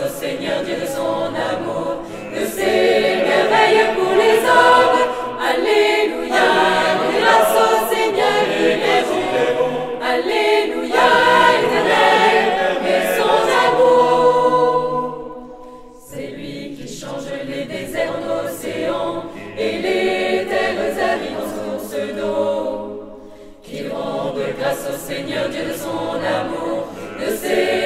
au Seigneur Dieu de son amour, de ses merveilles pour les hommes. Alléluia, grâce au Seigneur, il est bon. Alléluia, éternel est son amour. C'est lui qui change les déserts en océans et les terres arides en sources d'eau. Qu'il rende grâce au Seigneur Dieu de son amour, de ses